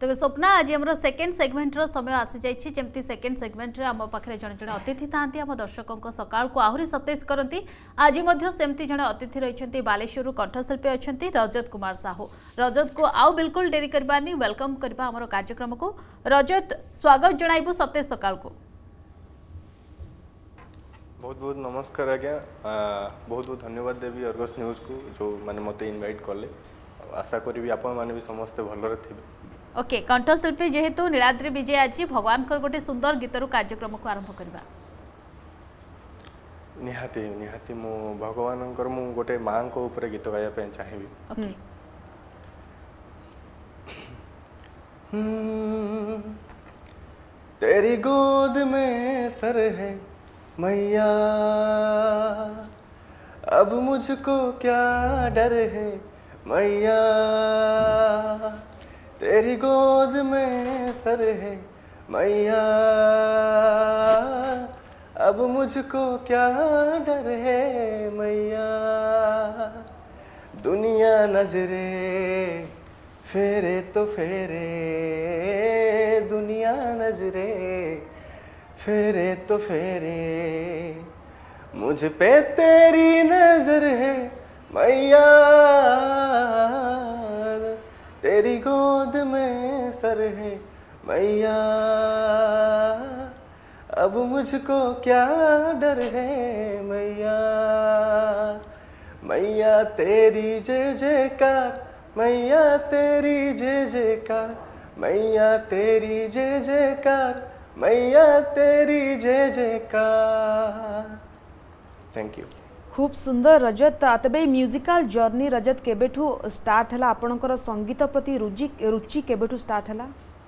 तेज स्वप्ना आज आम second segment समय आसी जाइए जमी सेकेंड सेगमेंट आम पाखे जड़े जड़े अतिथि था आम दर्शकों सकाल को आहरी सतेज करती आज सेमती जड़े अतिथि रही बालेश्वर कंठशिल्पी अच्छा रजत कुमार साहू रजत को आउ बिल्कुल डेरी करवानी वेलकम करवा आम कार्यक्रम को रजत स्वागत जणाइबु सतेज सकाल को बहुत बहुत नमस्कार आज्ञा बहुत बहुत धन्यवाद देवी अर्गस न्यूज को जो माने मते इनवाइट कले आशा करी आपण माने भी समस्त भलरे थिबे ओके कंठशिल्पी जेहेतु नीलाद्री विजय आज भगवान गोटे सुंदर गीतर कार्यक्रम को आरंभ करवा निहाती निहाती मु भगवान मु गोटे मां को ऊपर गीत गाया पे चाहिबी ओके तेरी गोद में सर है मैया अब मुझको क्या डर है मैया तेरी गोद में सर है मैया अब मुझको क्या डर है मैया दुनिया नजरे फेरे तो फेरे दुनिया नजरे फेरे तो फेरे मुझ पे तेरी नजर है मैया तेरी गोद में सर है मैया अब मुझको क्या डर है मैया मैया तेरी जय जयकार मैया तेरी जय जयकार मैया तेरी जय जयकार मैया तेरी जय जयकार थैंक यू खूब सुंदर रजत तबे म्यूजिकल जर्नी रजत केबेठू स्टार्ट हला आपनकर संगीत प्रति रुचि केबेठू स्टार्ट हला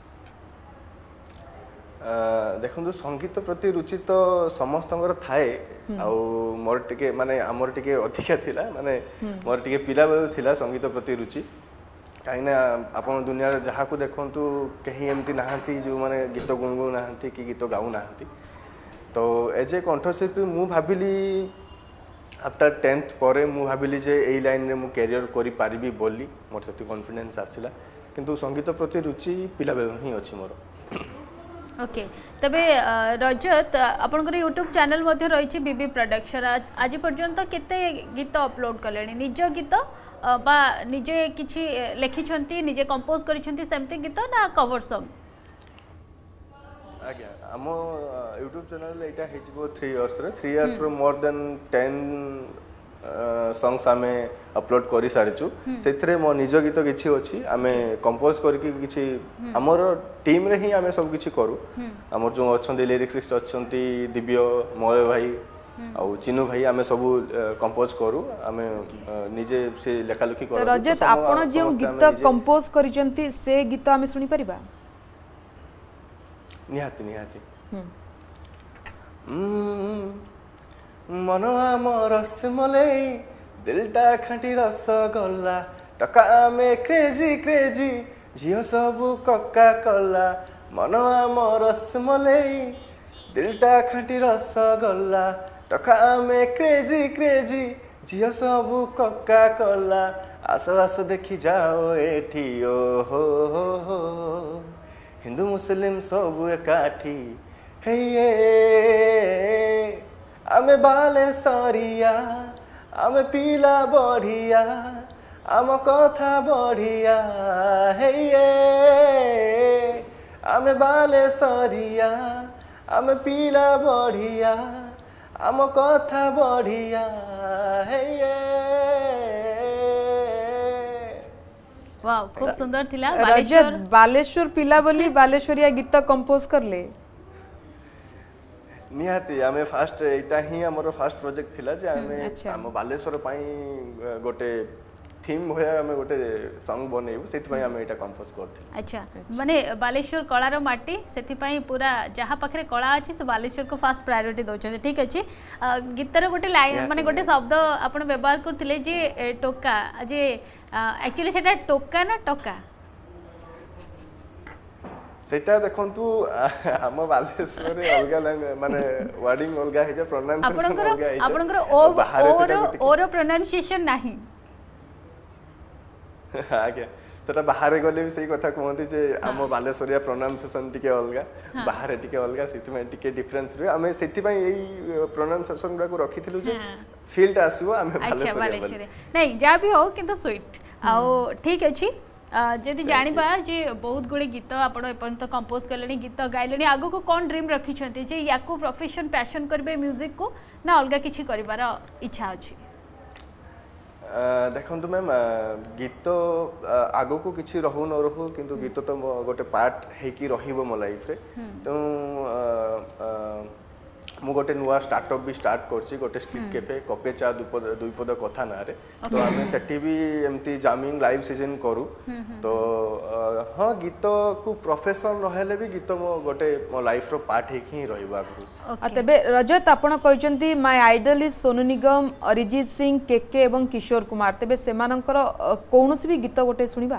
देखो संगीत प्रति रुचि तो समस्तंकर थाए आ मोर टिके माने हमर टिके अधिका थिला माने मोर टिके पिला बेलु थिला संगीत प्रति रुचि कहीं आपन दुनिया जहाँ को देखु कहीं एमती नहांती जो माने गीत गुणगुणु नहांती कि गीत गाऊ नहांती तो एज ए कंठशिल्पी मु भाविली आफ्टर 10th पर मु भाविली जे एई लाइन रे मु कैरियर करि पारिबी बोली मोर सेति कॉन्फिडेंस आसिला किंतु संगीत प्रति रुचि पिला बेलु ही अछि मोर ओके तबे रजत आपनकर यूट्यूब चैनल मध्ये रहिछि बीबी प्रोडक्शन आज पर्यंत केते गीत अपलोड कलेनी निज गीत बा निजे किछि लेखिछंती निजे कंपोज करिछंती सेमते गीत ना कवर सॉन्ग आज्ञा हम यूट्यूब चैनल एटा हेजबो 3 इयर्स रे 3 इयर्स रो मोर देन 10 सॉन्ग्स आमे अपलोड करि सारिछु सेथरे मो निज गीत किछि अछि आमे कंपोज करके किछि हमर टीम रे ही आमे सब किछि करू हमर जो अछंती लिरिक्सिस्ट अछंती दिव्य मय भाई आउ चिन्नू भाई आमे सब कंपोज करू आमे निजे से लेखा लिखि करू रजत आपण जे गीत कंपोज करिसंती से गीत आमे सुनि परिबा निहाती निहाती मनो आम रसमलाई दिलटा खाटी रसगोल्ला टका में क्रेजी क्रेजी झियो सब कक्का कला मनो आम रसमलाई दिलटा खाटी रसगोल्ला टका में क्रेजी क्रेजी झियो सब कक्का कला आस आस देखी जाओ एठी ओ हो हिंदू मुस्लिम सब एकाठी हे आमे बाले सरिया आमे पीला बढ़िया आम कथा बढ़िया हे आमे बाले सरिया आमे पीला बढ़िया आम कथा बढ़िया हे वाओ खूब सुंदर थिला रजत बालेश्वर पिला बोली बालेश्वरिया गीत कंपोज करले निहाती आमे फास्ट एटा ही हमर फास्ट प्रोजेक्ट थिला जे आमे हम बालेश्वर पई गोटे थीम होया आमे गोटे सॉन्ग बनेबु सेति पई आमे एटा कंपोज करथि अच्छा माने बालेश्वर कलार माटी सेति पई पूरा जहाँ पाखरे कला अछि से बालेश्वर को फास्ट प्रायोरिटी दोछन ठीक अछि गीतर गोटे लाइन माने गोटे शब्द आपण व्यवहार करथिले जे टोका जे एक्चुअली सेटा टोका ना टोका सेटा देखंतु हम बालेश्वर रे अलगा माने वर्डिंग अलगा हे जे प्रोनाउंसिएशन अलगा हे आपनकर ओर प्रोनाउंसिएशन नाही आज्ञा सेटा बाहर गले भी सही कथा कहते जे आम बालेश्वरिया प्रोनाउंसिएशन टिके अलगा बाहर टिके अलगा सेति टिके डिफरेंस रे आमे सेति प्रोनाउंसिएशन गुडा को रखिथिलु जे फील्ड आसीबो आमे बालेश्वरिया नहीं जा भी हो किंतु स्वीट आओ ठीक अछि जदि जानिबा जे बहुत गुड़े गीत आपण एपर्यंत कंपोज कलेनी गीत गाइलेनी आगो को कौन ड्रीम रखी जे याकू प्रोफेशन पैशन करबे म्यूजिक को ना अलगा किछि करिवार इच्छा अछि देखंतु मैम गीत आगो को किछि रहू न रहू किंतु गीत तो गोटे पार्ट हे कि रहिबो मो लाइफ रे तो मु गोटे नुआ स्टार्टअप भी स्टार्ट करछि गोटे स्ट्रीट कैफे कपे चा दुईपद कथा ना रे तो आमे सेठी भी एमती जामिंग लाइव सीजन करू तो हां गीत को प्रोफेशन रहले भी गीत मो गोटे मो लाइफ रो पार्ट हे कि रहिबा को तबे रजत आपण कहचंती my idol is Sonu Nigam Arijit Singh KK एवं किशोर कुमार तबे सेमानकर कोनोसी भी गीत गोटे सुनिबा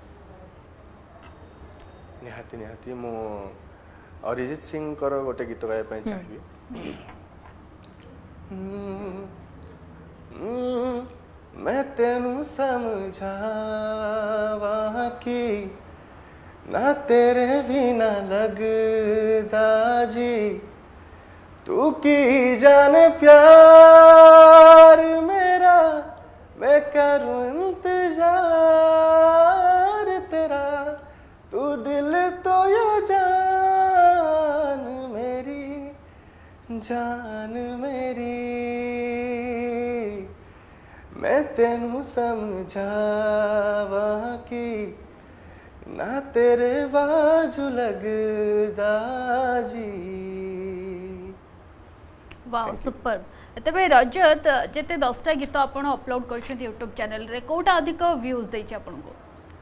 निहाती मो अरिजीत सिंह कर गोटे गीत गाय पय चाहिए मैं तेनू समझावा कि ना तेरे बिना लगदा जी तू की जाने प्यार मेरा मैं करूं इंतजार तेरा तू दिल तो यो जान मेरी मैं तेनू समझावा कि ना तेरे बाजू लगदा जी वाओ सुपर तबे रजत जेते 10टा गीत आपण अपलोड करछन YouTube चैनल रे कोटा अधिक व्यूज दैछ आपण को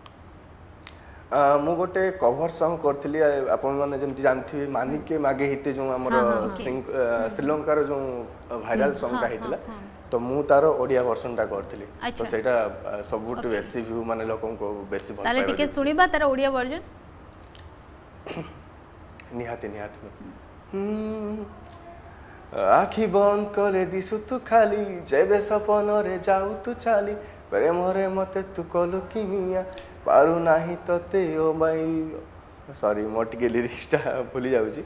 मु गोटे कवर सॉन्ग करथली आपण माने जेमति जानथि मानिक के मागे हिते जो हमर श्रीलंकार जो वायरल सॉन्ग ता हितला तो मु तारो ओडिया वर्जन ता करथली तो सेटा सबुट बेसी व्यू माने लोकन को बेसी भल ताले टिके सुनिबा तारो ओडिया वर्जन निहाती आखि बंद कले दिसु तू खाली जेबे सपन रे जाऊ तू चाली प्रेम रे मते तू कलु किमिया पारु नाही तते ओ माई सॉरी मोट के लिरिक्सटा भूली जाउची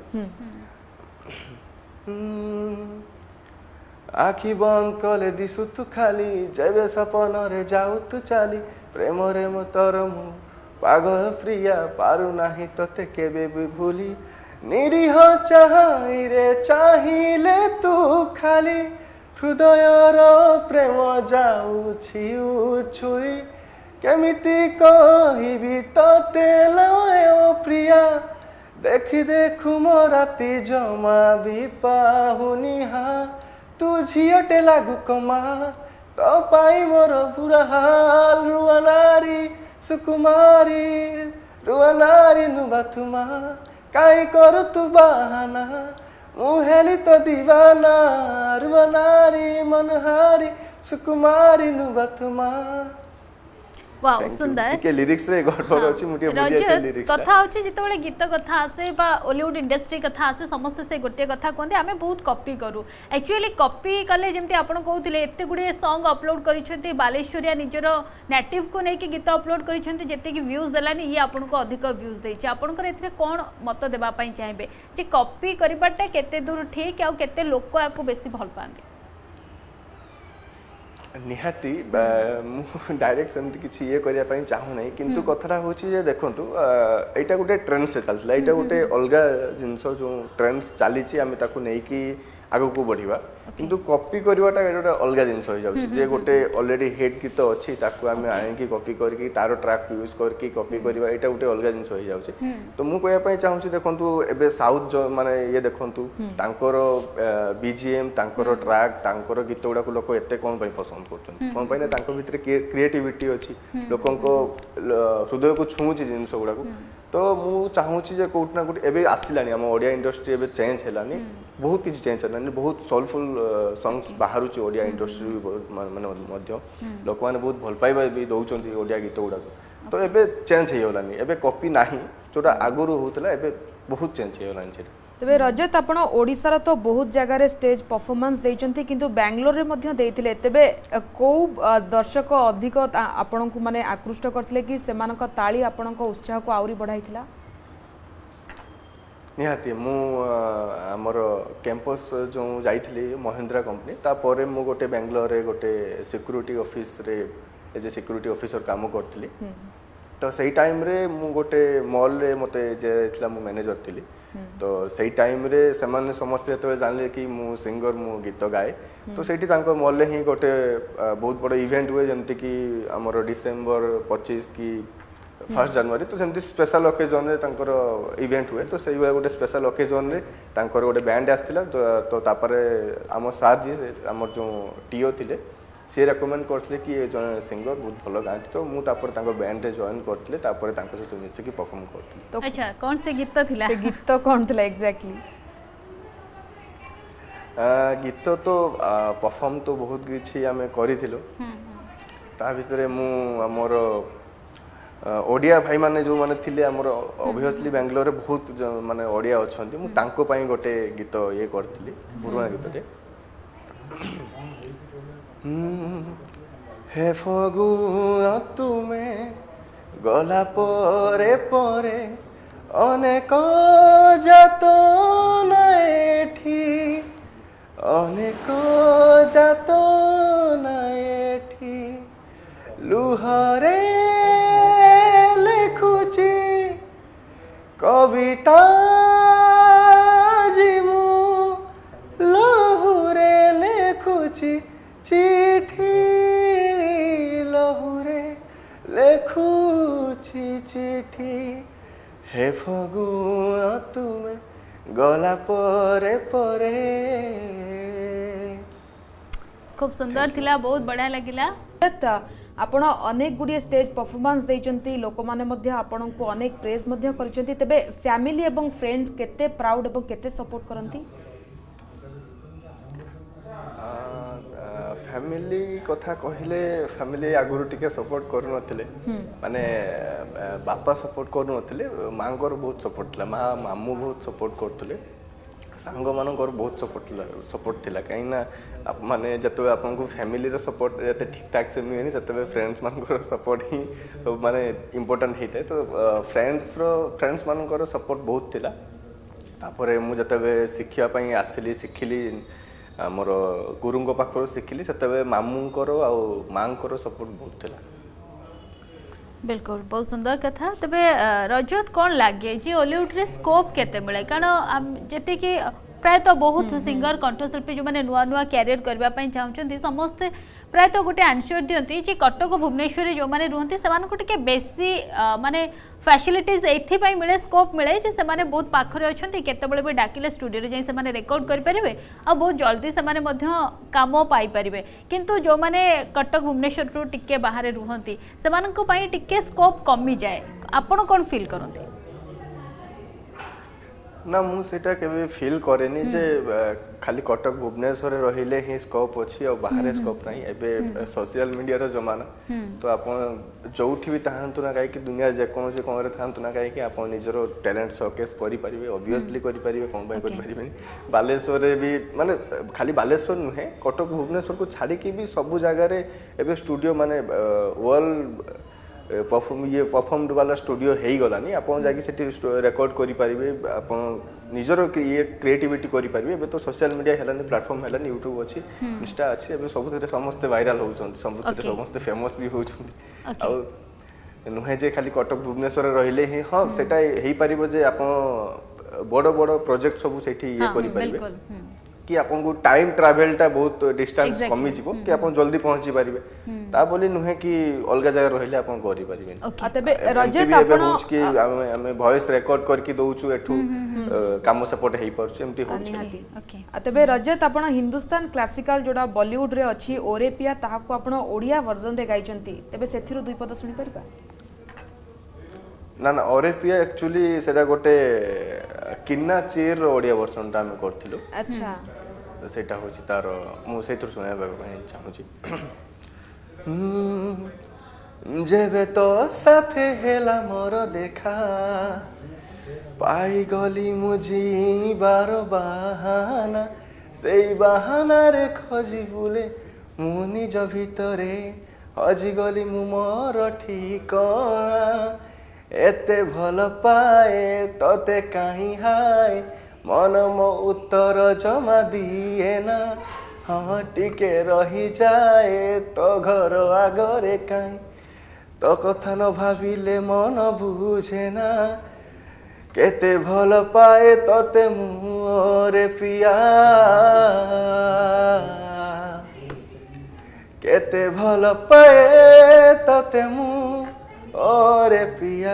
आखि बंद कले दिसु तू खाली जेबे सपन रे जाऊ तू चाली प्रेम रे मतर मु पागल प्रिया पारु नाही तते केबे भी भूली निरीह चाहि रे चाहिले तू खाली हृदय रो प्रेम जाऊ छिउ छुई केमिति कहिबी तते लय प्रिया देखि देखु मो राति जमा भी पाहुनी हा तू झियटे लागु कमा तो पाई मोर बुरा हाल रुआनारी सुकुमारी रुआनारी नुबाथुमा काई करू तू बहाना मुहेली तो दीवाना रुआनारी मनहारी सुकुमारी नुबाथुमा वाओ सुंदर के लिरिक्स रे गडबड अछि मुटे बुझिया के लिरिक्स कथा होछि जितबेले गीत कथा आसे बा हॉलीवुड इंडस्ट्री कथा आसे समस्त से गोटे कथा कोंते हमें बहुत कॉपी करू एक्चुअली कॉपी कले जेमति आपण कहउतिले एते गुडे सॉन्ग अपलोड करिछथि बालेश्वरिया निजर नेटिव को नै कि गीत अपलोड करिछथि जेते कि व्यूज देलानी ही आपण को अधिक व्यूज दैछि आपण को एते कोन मत देबा पई चाहेबे जे कॉपी करिबाटे केते दूर ठीक आ केते लोक आको बेसी भल पांदे निहाती डायरेक्ट सेमती किसी ये करिया पई चाहू नहीं किंतु कथरा होची जे देखंतु एटा गोटे ट्रेंड से चलतला एटा गोटे अलगा जिंस जो ट्रेंड्स चली छी हम ताको नै कि आगो को बढ़िबा किंतु कॉपी करवाटा एटा अलगा जिंस हो जाउची जे गोटे ऑलरेडी हेड गीत अछि ताको हम आने की कॉपी करके तारो ट्रैक यूज करके कॉपी करबा एटा गोटे अलगा जिंस हो जाउची तो मु कहया पई चाहू छी देखंतु एबे साउथ जो माने ये देखंतु तांकर बीजीएम तांकर ट्रैक तांकर गीत गुडा को लोक एते कोन पई पसंद करछन कोन पई ना तांको भितर क्रिएटिविटी अछि लोकन को हृदय को छुउची जिंस गुडा को तो मु चाहूची जे कोट ना कोट एबे आसिलानी हम ओडिया इंडस्ट्री एबे चेंज हेलानी बहुत किछ चेंज हेलानी बहुत सोलफुल सॉन्ग्स बाहरुची ओडिया इंडस्ट्री माने मध्य लोक माने बहुत भल पाइबा भी दउचंती ओडिया गीत गुडा तो एबे चेंज हे होलानी एबे कॉपी नाही जोटा आगुरु होतला एबे बहुत चेंज हे होलानी छे तेबे रजत आपण ओडिशार तो बहुत जगह स्टेज परफॉर्मेंस देइचंती किंतु बेंगलोर रे मध्य देइथिले तेबे को दर्शक अधिक आपण को माने आकृष्ट करथिले कि सेमानक ताली आपण को उत्साह को आउरी बढ़ाइथिला निहाती मु हमर कैंपस जो जाइथिली महिंद्रा कंपनी तापर मु गोटे बेंगलोर रे गोटे सिक्यूरिटी ऑफिस रे एज ए सिक्यूरिटी ऑफिसर काम करथिली तो सही टाइम रे मु गोटे मॉल रे मते जे मु मैनेजर थिली तो सही टाइम रे सेमाने समस्त जते जानले कि मु सिंगर मु गीत गाए तो सेठी तांको मॉल रे ही गोटे बहुत बड़ इवेंट हुए जेमति कि हमर डिसेंबर 25 की 1 जनवरी तो सेमती स्पेशल ओकेजन रे तांकर इवेंट हुए तो सही गोटे स्पेशल ओकेजन रे तांकर गोटे बैंड आस्थिला तो तापरे हम सार जी हमर जो टीओ थिले से रेकमेंड करथिले कि ये जो सिंगर बहुत भलो गाती तो मु तापर तांको बैंड रे जॉइन करथिले तापर तांको सहित मिसे कि परफॉर्म करथिले तो अच्छा कौन से गीत थिला से गीत कोन थिला एग्जैक्टली गीत तो परफॉर्म तो बहुत किछि हमें करिथिलो ता भितरे मु हमर ओडिया भाई माने जो माने थिले हमर ऑब्वियसली बेंगलोर रे बहुत माने ओडिया अछंती मु तांको पई गोटे गीत ये करथिली पुराना गीत रे हे फगुआ तुमे गला परे परे अनेक जातना एठी अनेक जातना एठी लुहरे लेखुची कविता जिमु लहुरे लेखुची चिठी लहुरे लेखुची चिठी हे फगुआ तुमे गला परे परे खूब सुंदर थिला बहुत बढ़िया लगिला आपण अनेक गुडी स्टेज परफॉर्मेंस देइचंती लोक माने मध्य आपण को अनेक प्रेज मध्य करचंती तबे फैमिली एवं फ्रेंड्स केते प्राउड एवं केते सपोर्ट करंती फैमिली कथा कहले फैमिली आगुरु टिके सपोर्ट करू नथिले माने बापा सपोर्ट करू नथिले मांगर बहुत सपोर्ट थिला मामू बहुत सपोर्ट करथले सांग मानकर बहुत सपोर्ट थिला काई ना माने जतो आपन को फैमिली रो सपोर्ट जते ठीक ठाक से मियनी जते फ्रेंड्स मानकर सपोर्ट ही माने इंपोर्टेंट हेते तो फ्रेंड्स मानकर सपोर्ट बहुत थिला तापरे मु जते शिक्षा पई आसिली सिखिली मोर गुरुंग पाखर शिखिली सेतबे मामूंकर आ मांकर सपोर्ट बहुत थिला बिल्कुल बहुत सुंदर कथा तबे रजत कौन लगे जी हॉलीवुड रे स्कोप केते मिले कारण जते कि प्रायतः बहुत सिंगर कंठशिल्पी जो माने नुआ नुआ कैरियर करबा पई चाहउछन्ती समस्त प्रायतः गोटे आंसर दियंती जे कटक भुवनेश्वर जो माने रुहंती सेमान को टिके बेसी माने फैसिलिटीज एथि पई मिले स्कोप मिले जे से माने बहुत पाखरे अछंती केतेबेले भी डाकिले स्टूडियो रे जाई से माने रिकॉर्ड करि परिबे आ बहुत जल्दी से माने मध्य काम पाई परिबे किंतु जो माने कटक भुवनेश्वर रो टिके बाहर रुहंती सेमान को पई टिके स्कोप कमी जाए आपण कोन फील करंती ना मु सेटा केबे फील करेनी जे खाली कटक भुवनेश्वर रहिले ही स्कोप अछि और बाहर स्कोप नहीं एबे सोशल मीडिया रो जमाना तो आपण जोठी भी ताहंतु ना काई कि दुनिया जे कोन से कोन रे थांतु ना काई कि आपण निजरो टैलेंट शोकेस करि परिबे ऑब्वियसली करि परिबे कोन बाय करि परिबे बालेश्वर रे भी माने खाली बालेश्वर नुहे कटक भुवनेश्वर को छाडी कि भी सब जगह रे एबे स्टूडियो माने वर्ल्ड परफॉर्म वाला स्टूडियो हेई गलानी आपण जाकी सेठी रिकॉर्ड करि परिबे आपण निजरो ये क्रिएटिविटी करि परिबे एबे तो सोशल मीडिया हेलानी प्लेटफॉर्म हेलानी यूट्यूब अछि इंस्टा अछि एबे सबथरे समस्त वायरल होउछन सबथरे समस्त फेमस भी होउछन आ नुहे जे खाली कटक भुवनेश्वर रहिले ही हां सेटा हेई परिबो जे आपण बड़ बड़ प्रोजेक्ट सब सेठी ये करि परिबे कि आपन को टाइम ट्रैवल टा बहुत डिस्टेंस कमी जीवो कि आपन जल्दी पहुंची परिबे ता बोली नुहे कि अलगा जगह रहिले आपन करि परिबे तबे रजत आपण कि हमें वॉइस रिकॉर्ड करके दोउछु एठू काम सपोर्ट हेई परछु एमती होछि ओके तबे रजत आपण हिंदुस्तान क्लासिकल जोडा बॉलीवुड रे अछि ओरे पिया ताहा को आपण ओडिया वर्जन रे गाइचंती तबे सेथिरु दुई पद सुनि परबा ना ना ओरे पिया एक्चुअली सेटा गोटे किन्ना चेर ओडिया वर्जन ता हम करथिलु अच्छा सेटा होछि तार मु सेथुर सुनाय बाबा चाहूछि जेबे तो साथे हेला मोर देखा पाई गली मुझी बार बाहाना सेई बाहाना रे खोजी बुले मु निज भितरे हजिगली मु मोर ठिकଣା एते भल पाए तते काहीं हाय मन मो उत्तर जमा दिए ना हाँ टिके रही जाए तो घर आगरे काहीं तो कथा न भाविले मन बुझे ना केते भल पाए तते मुरे पिया केते भल पाए तते मु ओरे पिया।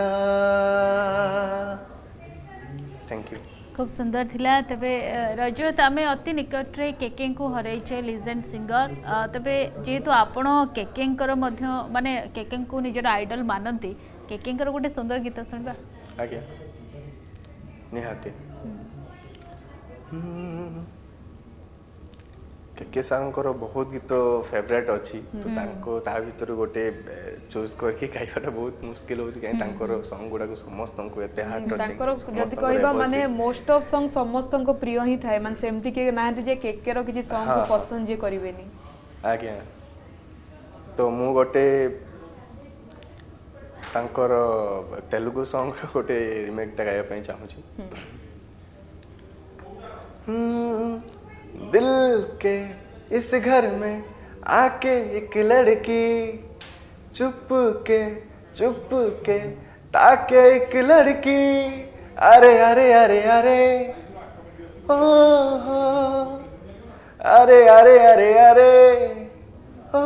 Thank you. खूब सुंदर थिला। तबे रजत आमे अति निकट रे केके को हरैछे लीजेंड सिंगर तबे जेहेतु आपण केके मध्य माने केके को निजर आइडल मानती केके गोटे सुंदर गीत सुनबा आज्ञा निहाती केके सारंकर बहुत गीत फेवरेट अच्छी तो तांको ता भीतर गोटे चूज करके गाइबाटा बहुत मुश्किल होची काई तांकर सॉन्ग गुडा को समस्त को एते हार्ट टचिंग तांकर जदी कहबा माने मोस्ट ऑफ सॉन्ग समस्त को प्रिय ही थाए माने सेमती के नाहती जे केके रो किछि सॉन्ग को पसंद जे करिवेनी आज्ञा तो मु गोटे तांकर तेलुगु सॉन्ग रो गोटे रिमेक टा गाया पई चाहू छी दिल के इस घर में आके एक लड़की चुप के ताके एक लड़की अरे अरे अरे अरे ओ हो अरे अरे अरे अरे ओ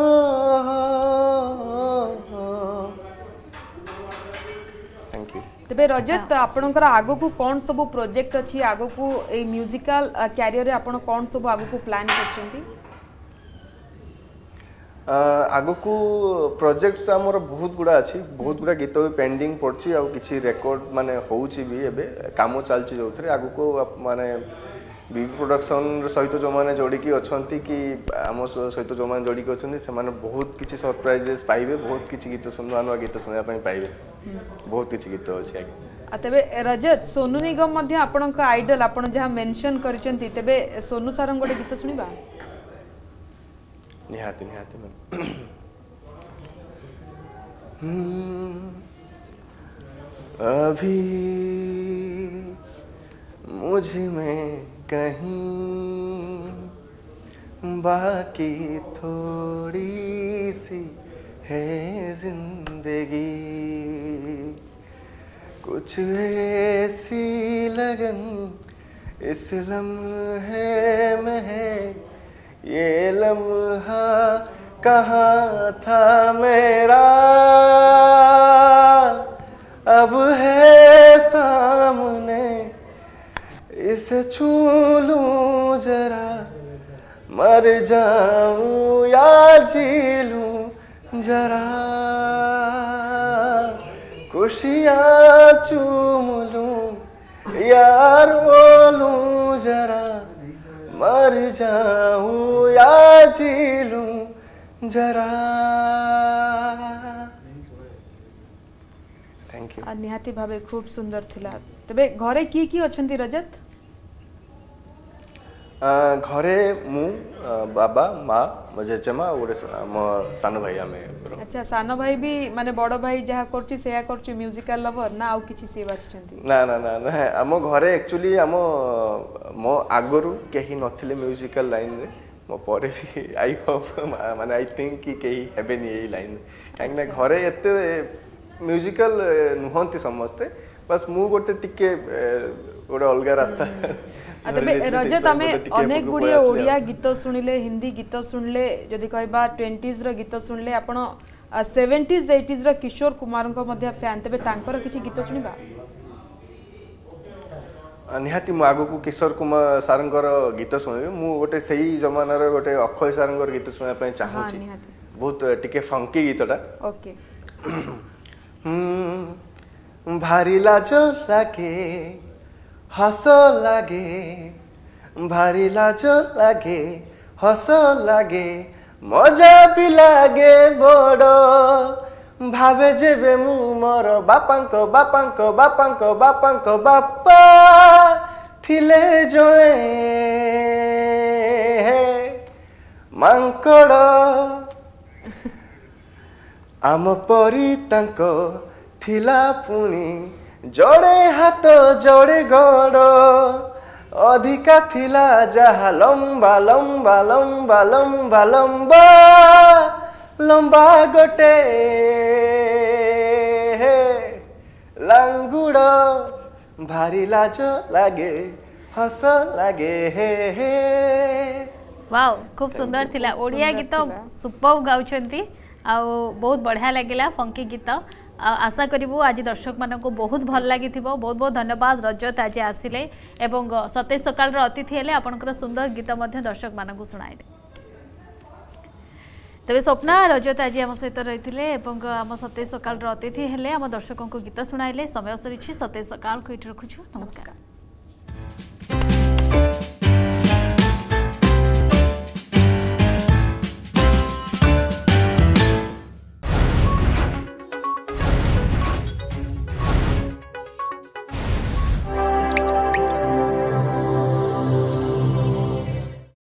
थैंक यू। तबे रजत आपनकर आगो को कौन सब प्रोजेक्ट अछि आगो को ए म्यूजिकल कैरियर रे आपण कौन सब आगो को प्लान करछंती आगो को प्रोजेक्ट्स हमर बहुत गुडा अछि बहुत गुडा गीत भी पेंडिंग पड़छि आ किछि रेकॉर्ड माने होउछि भी एबे काम चलछि जोथरे आगो को माने बी प्रोडक्शन सहित जो माने जोड़ी की अछंती कि आम सहित जो माने जोड़ी की अछंती से माने बहुत किछि सरप्राइजेस पाइबे बहुत किछि गीत सुनवा गीत सुनया पई पाइबे बहुत किछि गीत अछि आगे। तबे रजत सोनू निगम मध्य आपनका आइडल आपण जहा मेंशन करचंती तबे सोनू सारंग गोटे गीत सुनिबा निहाती निहाती अभी मुझ में कहीं बाकी थोड़ी सी है जिंदगी कुछ ऐसी लगन इस लम्हे में है ये लम्हा कहाँ था मेरा अब है सामने इसे छू लूं जरा मर जाऊं या जी लूं जरा खुशियाँ चूम लूं या रो लूं जरा मर जाऊं या जी लूं जरा। Thank you. निहाती भावे खूब सुंदर थिला। तबे घरे की अछंती रजत घरे मु बाबा माँ मो जेजेमा और मो सान भाई आमे। अच्छा सान भाई भी माने बड़ भाई जहा करची सेया करची म्यूजिकल लवर ना आउ किछि से बाछचंती ना ना ना ना हम घरे एक्चुअली हम मो आगरु केही नथिले म्यूजिकल लाइन रे मो परे भी आई होप माने आई थिंक कि केही हेबेनी एई लाइन काहे ना घरे एते म्यूजिकल नुहंती समस्ते बस मु गोटे टिके गोटे अलगा रास्ता। तबे रजत आमे अनेक गुडी ओडिया गीत सुनिले हिंदी गीत सुनले जदि कहबा 20s रो गीत सुनले आपण 70s 80s रो किशोर कुमार को मध्य फैन तबे तांकर किछि गीत सुनिबा निहाती मु आगो को किशोर कुमार सारंकर गीत सुनिबे मु गोटे सही जमाना रो गोटे अक्षय सारंकर गीत सुनया पय चाहू छी बहुत टिके फंकी गीतटा ओके भारी लाज लागे हस लागे भारी लाज लागे हस लागे मजा भी लागे बड़ भावे जेबे मु मोर बापांक बापांक बापांक बापांक बापा थिले जणे मांकड़ आम परी तांक थिला पुणी जोड़े हाथ जोड़े गोड़ अधिका थिला जहा लंबा लंबा लंबा लंबा लंबा लंबा गोटे लांगुड़ भारी लाज लागे हस लागे हे वाओ खूब सुंदर थिला ओडिया गीत सुपर गाउछंती आ बहुत बढ़िया लगिला फंकी गीत आशा करिबु आज दर्शक मानको बहुत भल लागिथिबो बहुत बहुत धन्यवाद रजत आज आसिले एवं सतेज सकाळ रो अतिथि हेले आपनकर सुंदर गीत मध्ये दर्शक मानको सुनाइले तबे स्वप्ना रजत आज आम सहित रही आम सतेज सकाळ रो अतिथि हेले आम दर्शकों को गीत सुनाइले समय सरी सतेज सकाळ को इट रखुछु नमस्कार।